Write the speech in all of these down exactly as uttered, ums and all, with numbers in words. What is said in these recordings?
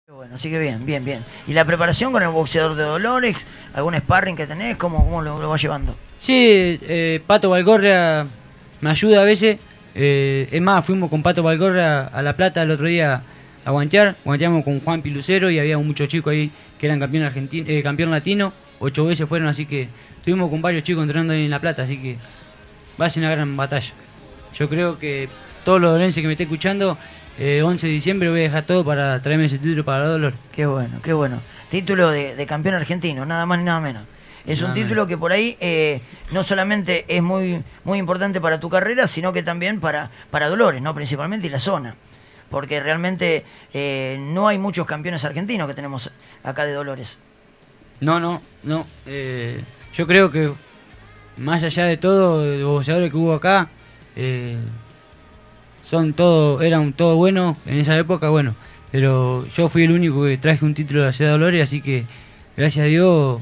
Bueno, así que bien, bien, bien. ¿Y la preparación con el boxeador de Dolores? ¿Algún sparring que tenés? ¿Cómo, cómo lo, lo vas llevando? Sí, eh, Pato Valgorria me ayuda a veces. Eh, es más, fuimos con Pato Valgorria a La Plata el otro día a guantear. Guanteamos con Juan Pilucero y había muchos chicos ahí que eran campeón argentino, eh, campeón latino. Ocho veces fueron, así que estuvimos con varios chicos entrenando ahí en La Plata, así que va a ser una gran batalla. Yo creo que todos los dolenses que me estén escuchando, eh, once de diciembre voy a dejar todo para traerme ese título para la Dolor. Qué bueno, qué bueno. Título de, de campeón argentino, nada más ni nada menos. Es Nada un título menos. que por ahí eh, no solamente es muy, muy importante para tu carrera, sino que también para, para Dolores, ¿no? Principalmente y la zona. Porque realmente eh, no hay muchos campeones argentinos que tenemos acá de Dolores. No, no, no. Eh, yo creo que más allá de todo, los boxeadores que hubo acá, eh, son todo, eran todos buenos en esa época, bueno. Pero yo fui el único que traje un título de la ciudad de Dolores, así que gracias a Dios,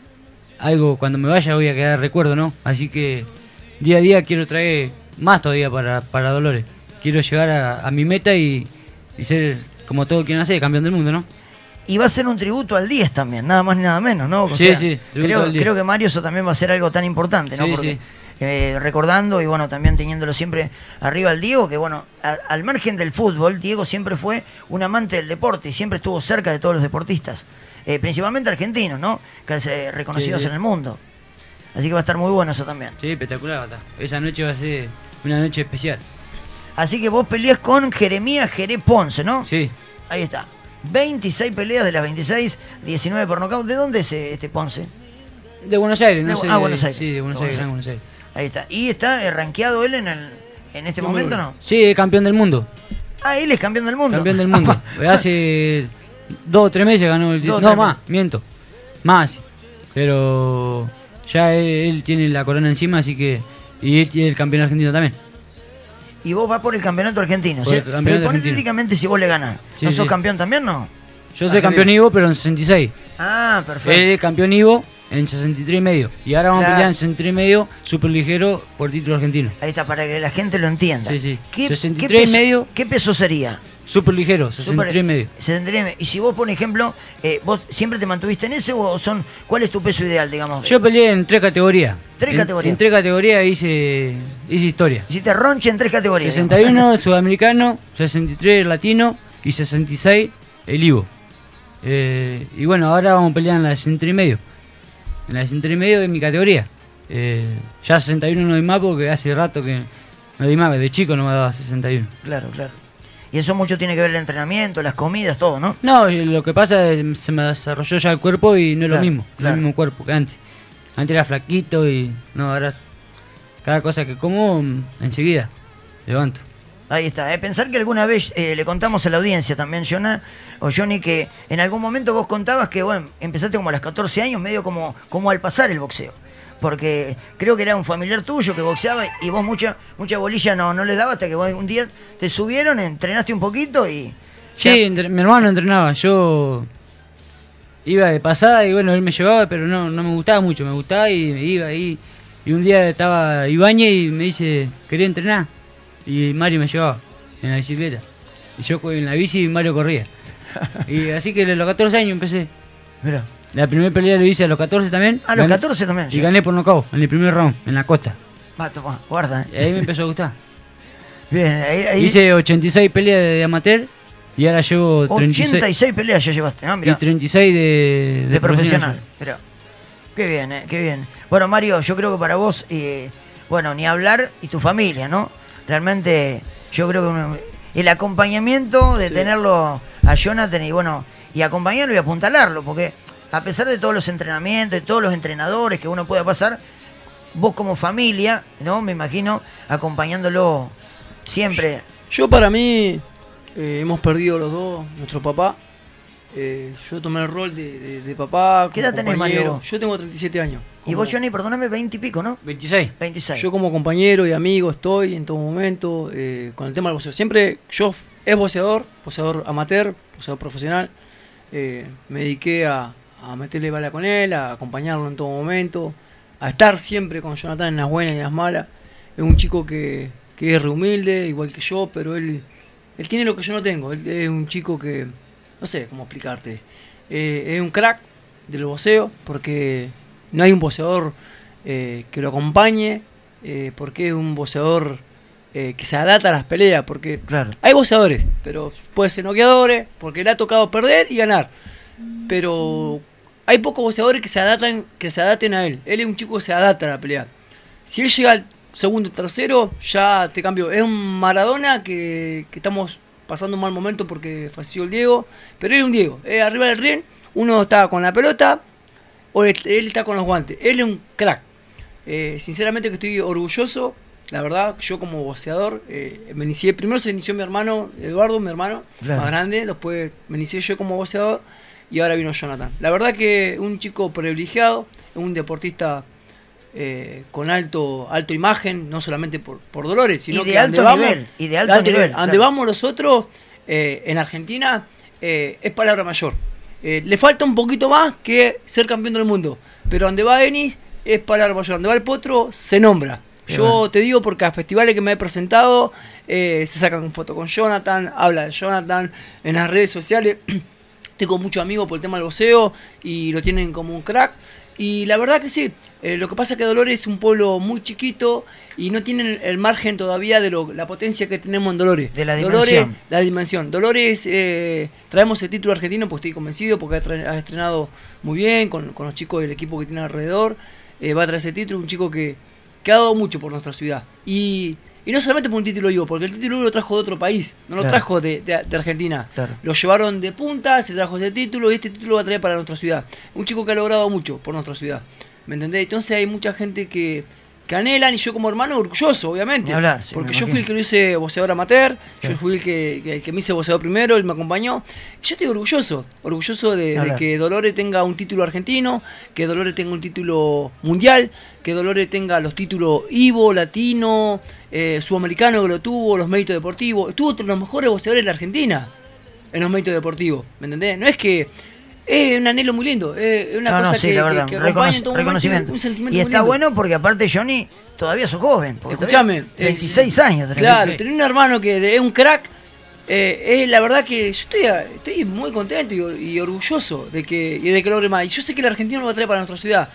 algo cuando me vaya voy a quedar recuerdo, ¿no? Así que día a día quiero traer más todavía para, para Dolores. Quiero llegar a, a mi meta y, y ser, como todo quien hace, campeón del mundo, ¿no? Y va a ser un tributo al diez también, nada más ni nada menos, ¿no? O Sí, sea, sí, tributo creo, al diez. creo que Mario eso también va a ser algo tan importante, ¿no? Sí, Porque sí. eh, recordando y bueno, también teniéndolo siempre arriba al Diego, que bueno, a- al margen del fútbol, Diego siempre fue un amante del deporte y siempre estuvo cerca de todos los deportistas, eh, principalmente argentinos, ¿no? Que se reconocidos Sí, sí. en el mundo. Así que va a estar muy bueno eso también. Sí, espectacular, Bata. Esa noche va a ser una noche especial. Así que vos peleás con Jeremías Jerez Ponce, ¿no? Sí, Ahí está. veintiséis peleas de las veintiséis, diecinueve por nocaut. ¿De dónde es eh, este Ponce? de Buenos Aires, no De- sé. ah, Buenos Aires. Sí, de Buenos De Aires, Buenos en Buenos Aires. Ahí está. ¿Y está eh, rankeado él en el en este momento no? Sí, es campeón del mundo. Ah, él es campeón del mundo. Campeón del mundo. Hace dos o tres meses ganó el Dos o título. No, tres más, meses. miento. Más. Pero ya él, él tiene la corona encima, así que. Y él tiene el campeón argentino también. Y vos vas por el campeonato argentino. Por ¿sí? el campeonato Pero argentino. hipotéticamente si vos le ganás, Sí, ¿no sos sí. campeón también, no? Yo soy Ah, campeón qué bien. Ivo, pero en sesenta y seis. Ah, Él perfecto. es campeón Ivo en sesenta y tres y medio. Y ahora vamos Claro. a pelear en sesenta y tres y medio, super ligero, por título argentino. Ahí está, para que la gente lo entienda. Sí, sí. ¿Qué, sesenta y qué tres y peso, medio. ¿Qué peso sería? Super ligero, sesenta y tres y medio. sesenta y tres. Y si vos, por ejemplo, eh, vos siempre te mantuviste en ese o son, ¿cuál es tu peso ideal, digamos? Yo peleé en tres categorías. Tres En- categorías. En tres categorías hice, hice historia. Hiciste ronche en tres categorías. sesenta y uno sudamericano, sesenta y tres latino y sesenta y seis el Ivo. Eh, y bueno, ahora vamos a pelear en la sesenta y tres y medio. En la sesenta y tres y medio es mi categoría. Eh, ya sesenta y uno no doy más porque hace rato que no doy más. De chico no me daba sesenta y uno. Claro, claro. Y eso mucho tiene que ver el entrenamiento, las comidas, todo, ¿no? No, lo que pasa es que se me desarrolló ya el cuerpo y no es Claro, lo mismo. No claro. es el mismo cuerpo que antes. Antes era flaquito y no, ahora cada cosa que como mm, enseguida levanto. Ahí está. ¿eh? Pensar que alguna vez eh, le contamos a la audiencia también, Jonah, o Johnny, que en algún momento vos contabas que, bueno, empezaste como a los catorce años, medio como, como al pasar el boxeo. Porque creo que era un familiar tuyo que boxeaba y vos mucha mucha bolilla no, no le dabas hasta que vos un día te subieron, entrenaste un poquito y... Sí, entre- mi hermano entrenaba, yo iba de pasada y bueno, él me llevaba, pero no, no me gustaba mucho, me gustaba y me iba ahí. Y un día estaba Ibañez y me dice, ¿quería entrenar? Y Mario me llevaba en la bicicleta. Y yo en la bici y Mario corría. Y así que a los catorce años empecé. Mirá. La primera pelea lo hice a los catorce también. A los Gané- catorce también. Y ya. gané por nocaut en el primer round, en la costa. Va, toma, guarda. Y eh. ahí me empezó a gustar. Bien, ahí, ahí Hice ochenta y seis peleas de amateur y ahora llevo treinta y seis, ochenta y seis peleas ya llevaste. Ah, y mirá. treinta y seis de, de, De profesional. profesional. Mirá. Qué bien, eh, qué bien. Bueno, Mario, yo creo que para vos, eh, bueno, ni hablar y tu familia, ¿no? Realmente, yo creo que uno- el acompañamiento de Sí. tenerlo a Jonathan y bueno, y acompañarlo y apuntalarlo, porque a pesar de todos los entrenamientos, de todos los entrenadores que uno pueda pasar, vos como familia, ¿no? Me imagino acompañándolo siempre. Yo para mí eh, hemos perdido los dos, nuestro papá. Eh, yo tomé el rol de, de- de papá. ¿Qué como edad tenés, compañero. Mario, vos? Yo tengo treinta y siete años. Y Como- vos, Johnny, perdóname, veinte y pico, ¿no? veintiséis. veintiséis. Yo como compañero y amigo estoy en todo momento eh, con el tema del boxeo. Siempre yo f- es boxeador, boxeador amateur, boxeador profesional. Eh, me dediqué a, a meterle bala con él, a acompañarlo en todo momento, a estar siempre con Jonathan en las buenas y en las malas. Es un chico que, que es re humilde, igual que yo, pero él, él tiene lo que yo no tengo. Él es un chico que, no sé cómo explicarte. Eh, es un crack del boxeo, porque no hay un boxeador eh, que lo acompañe, eh, porque es un boxeador eh, que se adapta a las peleas, porque Claro. hay boxeadores, pero puede ser noqueadores, porque le ha tocado perder y ganar. Pero hay pocos boxeadores que se adaptan, que se adapten a él. Él es un chico que se adapta a la pelea. Si él llega al segundo o tercero, ya te cambio. Es un Maradona que, que estamos pasando un mal momento porque falleció el Diego, pero él es un Diego. Eh, arriba del ring, uno está con la pelota o él, él está con los guantes. Él es un crack. Eh, sinceramente que estoy orgulloso. La verdad, yo como boxeador, eh, me inicié, primero se inició mi hermano Eduardo, mi hermano Claro. más grande, después me inicié yo como boxeador y ahora vino Jonathan. La verdad que un chico privilegiado, un deportista eh, con alto alto imagen, no solamente por, por Dolores, sino Y de que alto donde vamos, nivel, y de alto nivel, donde claro. vamos nosotros, eh, en Argentina, eh, es palabra mayor. Eh, le falta un poquito más que ser campeón del mundo, pero donde va Enis es palabra mayor, donde va el Potro se nombra. Qué Yo bueno. te digo porque a festivales que me he presentado eh, se sacan fotos con Jonathan, habla de Jonathan en las redes sociales. Tengo muchos amigos por el tema del boxeo y lo tienen como un crack. Y la verdad que sí, eh, lo que pasa es que Dolores es un pueblo muy chiquito y no tienen el margen todavía de lo, la potencia que tenemos en Dolores. De la Dolores, dimensión. la dimensión. Dolores, eh, traemos el título argentino, pues estoy convencido, porque ha, tra- ha estrenado muy bien con, con los chicos del equipo que tiene alrededor. Eh, va a traer ese título, un chico que, que ha dado mucho por nuestra ciudad. Y, y no solamente por un título vivo, porque el título vivo lo trajo de otro país, no lo Claro. trajo de, de- de Argentina. Claro. Lo llevaron de punta, se trajo ese título y este título va a traer para nuestra ciudad. Un chico que ha logrado mucho por nuestra ciudad. ¿Me entendés? Entonces hay mucha gente que, que anhelan y yo como hermano orgulloso, obviamente. Ni hablar, sí, porque me yo fui imagino. el que lo hice boxeador amateur, Sí. yo fui el que, que, que me hice boxeador primero, él me acompañó. Yo estoy orgulloso, orgulloso de, de Hablar. que Dolores tenga un título argentino, que Dolores tenga un título mundial, que Dolores tenga los títulos Ivo, Latino, eh, Sudamericano que lo tuvo, los méritos deportivos. Estuvo entre los mejores boxeadores de la Argentina en los méritos deportivos, ¿me entendés? No es que... Es un anhelo muy lindo, es una No, cosa no, sí, que, la verdad, que, que reconoc- acompaña en todo momento, reconocimiento. un sentimiento Y muy está lindo. bueno porque aparte Johnny todavía sos joven. porque Escuchame, todavía- veintiséis años. tenés. Claro, Sí. tener un hermano que es un crack, eh, es la verdad que yo estoy, estoy muy contento y, or- y orgulloso de que, y de que logre más. Y yo sé que el argentino lo va a traer para nuestra ciudad.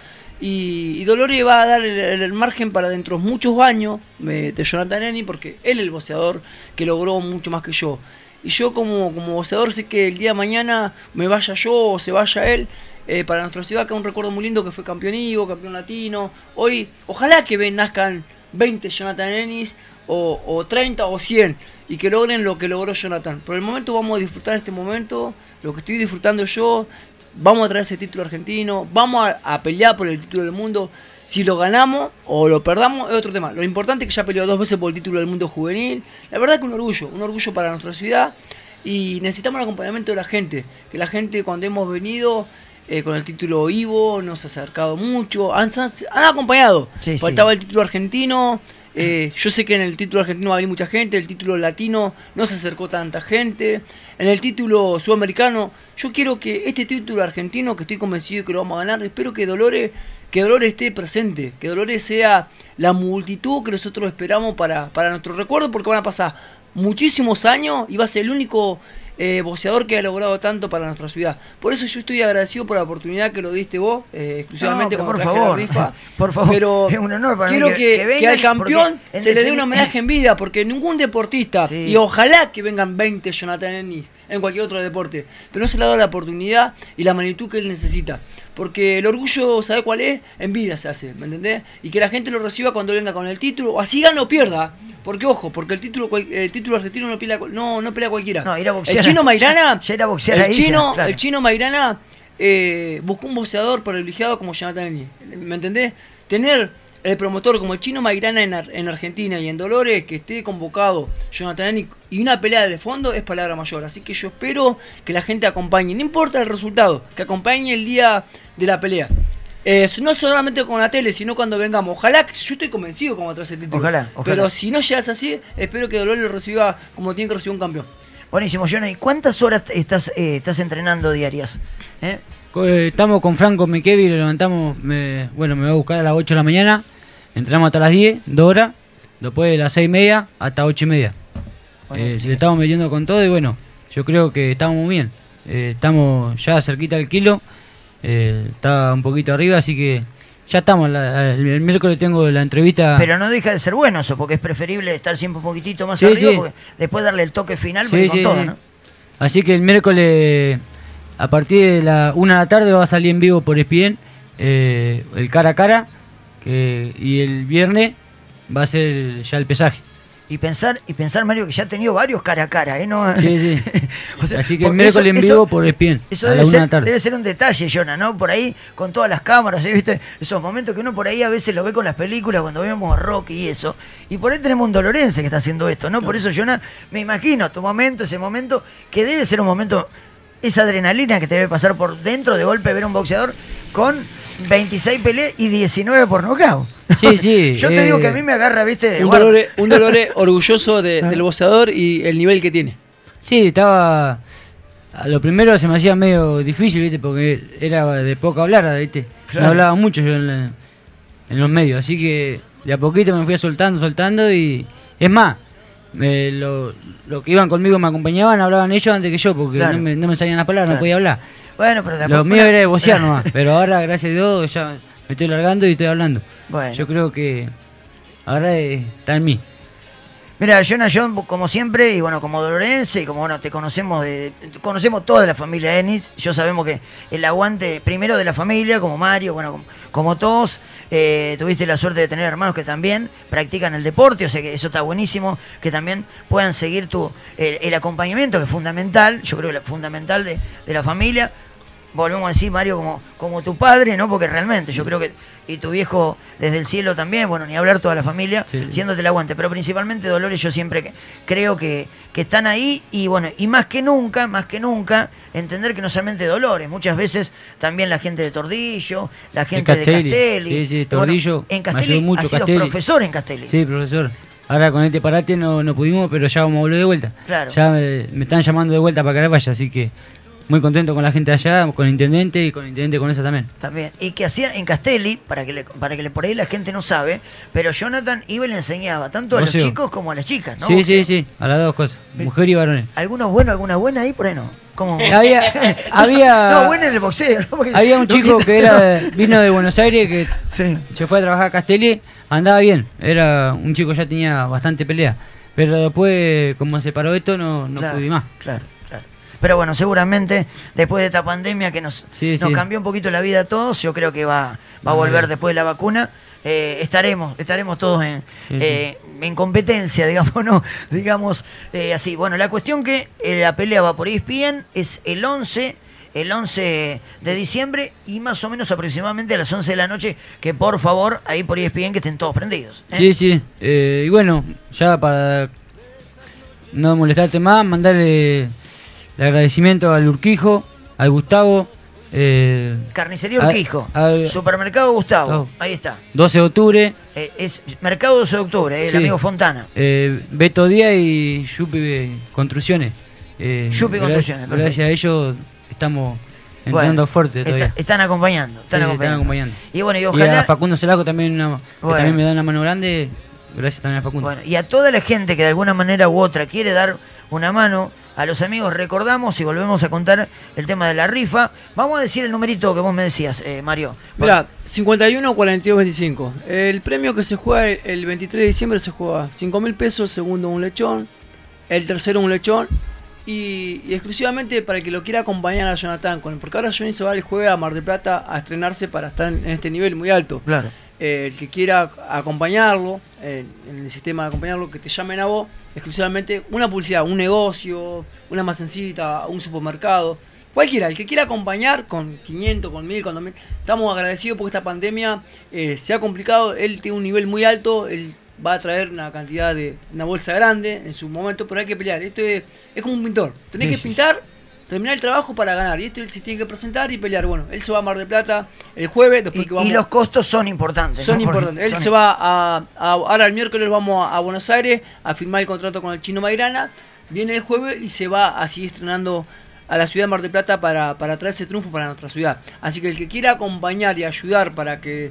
Y, y Dolores va a dar el, el- el margen para dentro de muchos años eh, de Jonathan Eni, porque él es el boxeador que logró mucho más que yo. Y yo como, como boxeador sé que el día de mañana me vaya yo o se vaya él, eh, para nuestra ciudad queda un recuerdo muy lindo que fue campeón Ivo, campeón latino. Hoy, ojalá que ven, nazcan veinte Jonathan Enis, o, o treinta o cien, y que logren lo que logró Jonathan. Por el momento vamos a disfrutar este momento, lo que estoy disfrutando yo. Vamos a traer ese título argentino, vamos a, a pelear por el título del mundo. Si lo ganamos o lo perdamos es otro tema. Lo importante es que ya peleó dos veces por el título del mundo juvenil. La verdad que un orgullo, un orgullo para nuestra ciudad. Y necesitamos el acompañamiento de la gente. Que la gente cuando hemos venido eh, con el título Ivo nos ha acercado mucho. Han, han acompañado. Sí, Faltaba sí. el título argentino. Eh, yo sé que en el título argentino va a venir mucha gente, el título latino no se acercó tanta gente, en el título sudamericano, yo quiero que este título argentino, que estoy convencido que lo vamos a ganar, espero que Dolores, que Dolores esté presente, que Dolores sea la multitud que nosotros esperamos para, para nuestro recuerdo, porque van a pasar muchísimos años y va a ser el único eh, boxeador que ha logrado tanto para nuestra ciudad. Por eso yo estoy agradecido por la oportunidad que lo diste vos, eh, exclusivamente No, pero cuando por traje la favor, rifa. por favor, Pero es un honor para mí quiero que- que, que que vengan, al campeón porque en se le dé defini- un homenaje en vida, porque ningún deportista, Sí. y ojalá que vengan veinte Jonathan Ennis en cualquier otro deporte, pero no se le ha dado la oportunidad y la magnitud que él necesita. Porque el orgullo, ¿sabe cuál es? En vida se hace, ¿me entendés? Y que la gente lo reciba cuando venga con el título, o así gana o pierda. Porque ojo, porque el título cual- el título argentino no pelea, no, no pelea cualquiera. No, ir a boxear- el chino Mairana, ya era boxear el ahí, chino, ya, claro. el chino Mairana eh, buscó un boxeador privilegiado como Jonathan Ennis. ¿Me entendés? Tener el promotor como el chino Mairana en, Ar- en Argentina y en Dolores, que esté convocado Jonathan Ennis y una pelea de fondo es palabra mayor. Así que yo espero que la gente acompañe, no importa el resultado, que acompañe el día de la pelea. Eh, no solamente con la tele, sino cuando vengamos. Ojalá, que yo estoy convencido como atrás el título. Ojalá, ojalá. Pero si no llegas así, espero que Dolores lo reciba como tiene que recibir un campeón. Buenísimo, Johnny. ¿Cuántas horas estás, eh, estás entrenando diarias? ¿Eh? Co- eh, Estamos con Franco Mekevi, lo levantamos, me- bueno, me va a buscar a las ocho de la mañana, entrenamos hasta las diez, dos horas, después de las seis y media hasta ocho y media. Bueno, Eh, sí. Le estamos metiendo con todo y bueno, yo creo que estamos muy bien. eh, estamos ya cerquita del kilo, eh, está un poquito arriba, así que ya estamos. La, el, el miércoles tengo la entrevista. Pero no deja de ser bueno eso, porque es preferible estar siempre un poquitito más Sí, arriba, sí. porque después darle el toque final, Sí, porque con sí, todo, sí. ¿no? Así que el miércoles, a partir de la una de la tarde, va a salir en vivo por E S P N eh, el cara a cara, que, y el viernes va a ser ya el pesaje. Y pensar, y pensar, Mario, que ya ha tenido varios cara a cara, ¿eh? ¿No? Sí, sí. O sea, Así que el porque miércoles eso- en vivo eso- por E S P N, Eso a debe la una de ser, la tarde. debe ser un detalle, Jonah, ¿no? Por ahí, con todas las cámaras, ¿sí? ¿Viste? Esos momentos que uno por ahí a veces lo ve con las películas, cuando vemos Rocky y eso. Y por ahí tenemos un dolorense que está haciendo esto, ¿no? Por eso, Jonah, me imagino tu momento, ese momento, que debe ser un momento, esa adrenalina que te debe pasar por dentro de golpe ver a un boxeador con veintiséis peleas y diecinueve por nocaut. Sí, sí, Yo te eh, digo que a mí me agarra, ¿viste? De Un guarda. dolor, un dolor orgulloso de- del boxeador y el nivel que tiene. Sí, estaba... A lo primero se me hacía medio difícil, ¿viste? Porque era de poco hablar, ¿viste? Claro. No hablaba mucho yo en, la- en los medios, así que de a poquito me fui soltando, soltando y... Es más, me- lo, lo que iban conmigo me acompañaban, hablaban ellos antes que yo, porque Claro. no, me, no me salían las palabras, Claro. no podía hablar. Bueno, pero de a Lo poco- mío era de bocear nomás, pero ahora, gracias a Dios, ya me estoy largando y estoy hablando. Bueno. Yo creo que ahora eh, está en mí. Mira, Jonah, John, como siempre, y bueno, como dolorense, y como bueno, te conocemos de, conocemos toda la familia Ennis, yo sabemos que el aguante primero de la familia, como Mario, bueno, como, como todos, eh, tuviste la suerte de tener hermanos que también practican el deporte, o sea que eso está buenísimo, que también puedan seguir tu el, el acompañamiento, que es fundamental, yo creo que es fundamental de, de la familia. Volvemos a decir, Mario, como, como tu padre, ¿no? Porque realmente yo creo que, y tu viejo desde el cielo también, bueno, ni hablar toda la familia, Sí. siéndote el aguante, pero principalmente Dolores yo siempre que- creo que, que están ahí y bueno, y más que nunca, más que nunca, entender que no solamente Dolores, muchas veces también la gente de Tordillo, la gente de Castelli. Castelli. Sí, sí, Bueno, Tordillo, en me Castelli ayudó mucho ha sido Castelli. profesor en Castelli. Sí, profesor. Ahora con este parate no, no pudimos, pero ya vamos a volver de vuelta. Claro. Ya me, me están llamando de vuelta para que vaya, así que muy contento con la gente de allá, con el intendente y con el intendente con esa también. También. Y que hacía en Castelli, para que le, para que le, por ahí la gente no sabe, pero Jonathan iba y le enseñaba tanto a los Boxeo. chicos como a las chicas, ¿no? Sí, Boxeo. sí, sí, a las dos cosas, mujer y varones. ¿Algunos buenos, alguna buena ahí? Por ahí no. ¿Cómo? Había, había, No, bueno en el boxeo. ¿no? Porque había un no chico quiere que era vino de Buenos Aires que Sí. se fue a trabajar a Castelli, andaba bien, era un chico ya tenía bastante pelea, pero después como se paró esto no, no Claro, pude más. Claro, claro. Pero bueno, seguramente después de esta pandemia que nos, Sí, nos sí. cambió un poquito la vida a todos, yo creo que va, va a volver después de la vacuna. Eh, estaremos, estaremos todos en, Sí, sí. eh, en competencia, digamos, ¿no? Digamos eh, así. Bueno, la cuestión que eh, la pelea va por E S P N, es el once, el once de diciembre y más o menos aproximadamente a las once de la noche, que por favor, ahí por E S P N que estén todos prendidos. ¿eh? Sí, sí. Eh, y bueno, ya para no molestarte más, mandarle el agradecimiento al Urquijo, al Gustavo. Eh, Carnicería a- Urquijo, a- Supermercado Gustavo, Gustavo. ahí está. doce de octubre, Eh, es Mercado doce de octubre, eh, el Sí. amigo Fontana. eh, Beto Díaz y Yupi Construcciones. Eh, Yupi gra- Construcciones, perfecto. Gracias a ellos estamos Bueno, entrando fuerte está- todavía. están acompañando, están Sí, sí, acompañando. están acompañando. Y bueno, y Y ojalá. a Facundo Celaco también, una- que Bueno. también me da una mano grande. Gracias también a Facundo. Bueno, y a toda la gente que de alguna manera u otra quiere dar una mano, a los amigos recordamos y volvemos a contar el tema de la rifa. Vamos a decir el numerito que vos me decías, eh, Mario. Mirá, cincuenta y uno, cuarenta y dos, veinticinco. El premio que se juega el- el veintitrés de diciembre se juega cinco mil pesos, segundo un lechón, el tercero un lechón. Y, y exclusivamente para el que lo quiera acompañar a Jonathan, con- porque ahora Johnny se va el jueves a Mar del Plata a estrenarse para estar en, en este nivel muy alto. Claro. Eh, el que quiera acompañarlo, eh, en el sistema de acompañarlo, que te llamen a vos, exclusivamente una publicidad, un negocio, una almacencita, un supermercado, cualquiera, el que quiera acompañar con quinientos, con mil, con dos mil, estamos agradecidos porque esta pandemia eh, se ha complicado, él tiene un nivel muy alto, él va a traer una cantidad de, una bolsa grande en su momento, pero hay que pelear, esto es, es como un pintor, tenés Sí, que sí, pintar, terminar el trabajo para ganar, y esto él se tiene que presentar y pelear, bueno, él se va a Mar del Plata el jueves, después Y, que vamos... y los costos son importantes. Son ¿no? Porque importantes. Él son- se va a, a- Ahora el miércoles vamos a, a Buenos Aires a firmar el contrato con el Chino Mairana. Viene el jueves y se va a seguir estrenando a la ciudad de Mar del Plata para, para traer ese triunfo para nuestra ciudad. Así que el que quiera acompañar y ayudar para que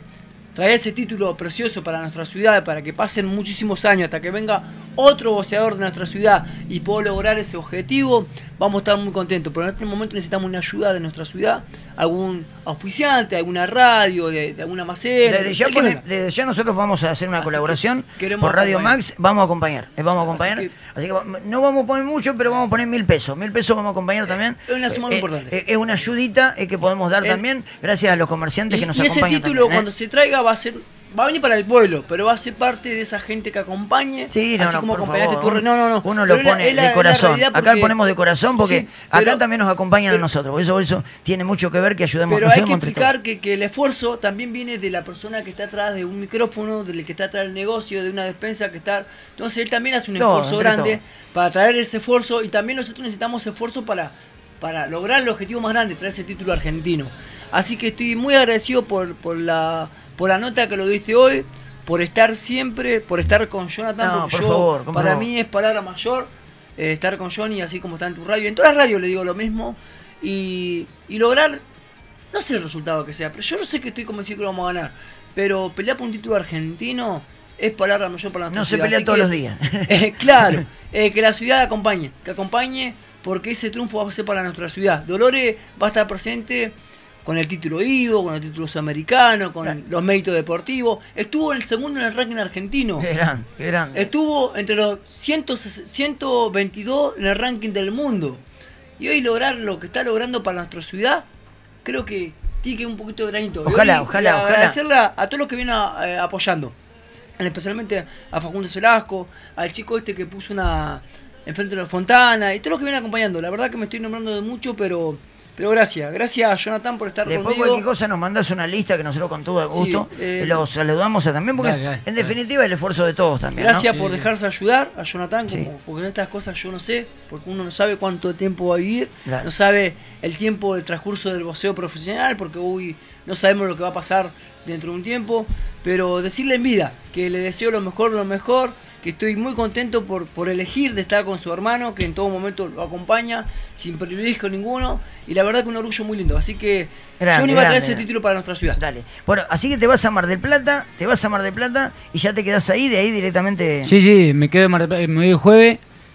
traer ese título precioso para nuestra ciudad, para que pasen muchísimos años hasta que venga otro boxeador de nuestra ciudad y pueda lograr ese objetivo, vamos a estar muy contentos. Pero en este momento necesitamos una ayuda de nuestra ciudad, algún auspiciante, alguna radio, de, de alguna maceta. Desde ya, pone, desde ya nosotros vamos a hacer una Así colaboración queremos por Radio acompañar. Max, vamos a acompañar, eh, vamos a acompañar. Así Así que, Así que no vamos a poner mucho, pero vamos a poner mil pesos. Mil pesos vamos a acompañar también. Es una suma muy Eh, importante. eh, es una ayudita eh, que podemos dar Eh, también, gracias a los comerciantes Y, que nos y ese acompañan título también, ¿eh? cuando se traiga va a ser, va a venir para el pueblo, pero va a ser parte de esa gente que acompañe. Sí, no, así no, como por acompañaste favor, tú. No, no, no. uno lo Pero es la- pone es la- de es la corazón. realidad Acá porque- lo ponemos de corazón porque Sí, pero- acá también nos acompañan pero- a nosotros. Por eso, por eso tiene mucho que ver que ayudemos, Pero hay que ayudemos entre todos. explicar que, que el esfuerzo también viene de la persona que está atrás de un micrófono, del que está atrás del negocio, de una despensa que está... Entonces él también hace un Todo, esfuerzo entre grande todos. para traer ese esfuerzo y también nosotros necesitamos esfuerzo para, para lograr el objetivo más grande, traer ese título argentino. Así que estoy muy agradecido por, por, la, por la nota que lo diste hoy, por estar siempre, por estar con Jonathan, No, porque por yo, favor, por para favor. mí es palabra mayor eh, estar con Johnny, así como está en tu radio. En todas las radios le digo lo mismo y, y lograr... No sé el resultado que sea, pero yo no sé que estoy convencido que lo vamos a ganar. Pero pelear por un título argentino es palabra mayor para nuestra No se ciudad. pelea Así todos que, los días. eh, claro, eh, que la ciudad acompañe, que acompañe porque ese triunfo va a ser para nuestra ciudad. Dolores va a estar presente con el título Ivo, con el título sudamericano, con Claro. los méritos deportivos. Estuvo el segundo en el ranking argentino. Qué grande, qué grande. Estuvo entre los ciento, ciento veintidós en el ranking del mundo. Y hoy lograr lo que está logrando para nuestra ciudad, creo que tiene que ir un poquito de granito. Y Ojalá, hoy, ojalá, y ojalá. agradecerle a, a todos los que vienen eh, apoyando. Especialmente a Facundo Celasco, al chico este que puso una enfrente de la Fontana, y todos los que vienen acompañando. La verdad que me estoy nombrando de mucho, pero... Pero gracias, gracias Jonathan por estar Después conmigo. cualquier cosa nos mandas una lista que nosotros con todo gusto Sí, eh, los saludamos a también porque Dale, dale, en dale. definitiva el esfuerzo de todos también, Gracias ¿no? por Sí. dejarse ayudar a Jonathan, como- Sí. porque en estas cosas yo no sé, porque uno no sabe cuánto tiempo va a vivir, Claro. no sabe el tiempo del transcurso del boxeo profesional, porque hoy no sabemos lo que va a pasar dentro de un tiempo, pero decirle en vida que le deseo lo mejor, lo mejor, que estoy muy contento por, por elegir de estar con su hermano, que en todo momento lo acompaña, sin privilegio ninguno, y la verdad que un orgullo muy lindo, así que Grande, Johnny va a traer grande. ese título para nuestra ciudad. Dale. Bueno, así que te vas a Mar del Plata, te vas a Mar del Plata y ya te quedás ahí, de ahí directamente. Sí, sí, me quedo en Mar del Plata, me voy el jueves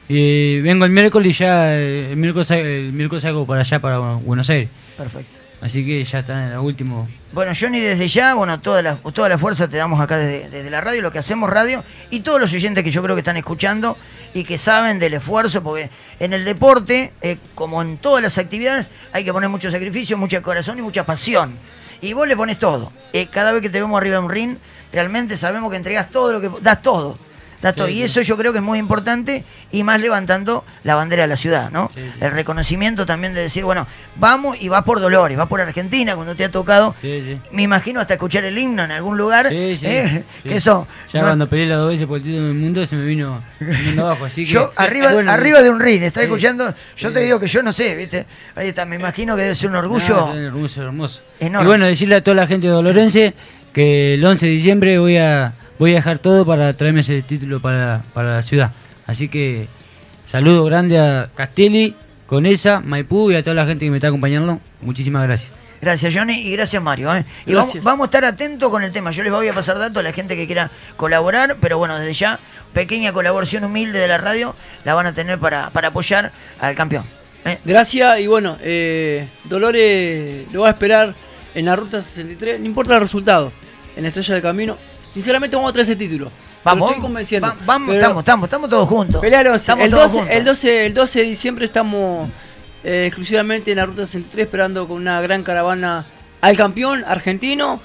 y vengo el miércoles y ya eh, el miércoles, el miércoles salgo para allá, para Buenos Aires. Perfecto. Así que ya está en el último. Bueno, Johnny, desde ya, bueno, toda la, toda la fuerza te damos acá desde, desde la radio, lo que hacemos radio, y todos los oyentes que yo creo que están escuchando y que saben del esfuerzo, porque en el deporte, eh, como en todas las actividades, hay que poner mucho sacrificio, mucho corazón y mucha pasión. Y vos le pones todo. Eh, cada vez que te vemos arriba de un ring, realmente sabemos que entregás todo lo que... das todo. Das todo. Sí, Y sí. eso yo creo que es muy importante, y más levantando la bandera de la ciudad, ¿no? Sí, sí. El reconocimiento también de decir, bueno, vamos y vas por Dolores, vas por Argentina, cuando te ha tocado. Sí, sí. Me imagino hasta escuchar el himno en algún lugar. Sí, sí, eh, sí. Que eso. Ya no- cuando peleé las dos veces por el título del mundo se me vino viniendo abajo, así que... yo arriba, bueno, arriba de un ring, estar sí, escuchando. Yo sí. te digo que yo no sé, ¿viste? Ahí está, me imagino que debe ser un orgullo. No, es hermoso, hermoso. Enorme. Y bueno, decirle a toda la gente de Dolorense que el once de diciembre voy a voy a dejar todo para traerme ese título para, para la ciudad. Así que saludo grande a Castelli, Conesa, Maipú y a toda la gente que me está acompañando. Muchísimas gracias. Gracias, Johnny, y gracias, Mario. ¿eh? Y Gracias. vamos, vamos a estar atentos con el tema. Yo les voy a pasar datos a la gente que quiera colaborar, pero bueno, desde ya, pequeña colaboración humilde de la radio la van a tener para, para apoyar al campeón. ¿eh? Gracias y bueno, eh, Dolores lo va a esperar en la ruta sesenta y tres, no importa el resultado, en la Estrella del Camino. Sinceramente vamos a traer ese título. Vamos, Lo estoy convenciendo. va- vamos, Pero estamos, estamos, estamos todos juntos. pelear once. Estamos El todos doce, juntos. el, doce, el doce de diciembre estamos eh, exclusivamente en la ruta sesenta y tres esperando con una gran caravana al campeón argentino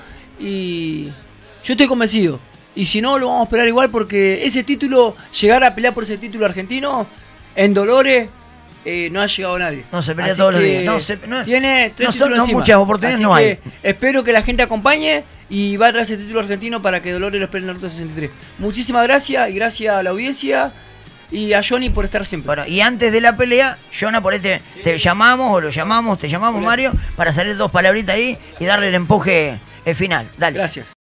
y yo estoy convencido. Y si no, lo vamos a esperar igual porque ese título, llegar a pelear por ese título argentino en Dolores, eh, no ha llegado nadie. No se pelea Así todos los que días. No, se- no- tiene tres no son- títulos no encima. muchas oportunidades Así no hay. que espero que la gente acompañe y va a traer ese título argentino para que Dolores lo espere en la ruta sesenta y tres. Muchísimas gracias y gracias a la audiencia y a Johnny por estar siempre. Bueno, y antes de la pelea, Jonah, por ahí te, te llamamos, o lo llamamos, te llamamos, Hola. Mario, para salir dos palabritas ahí y darle el empuje eh, final. Dale. Gracias.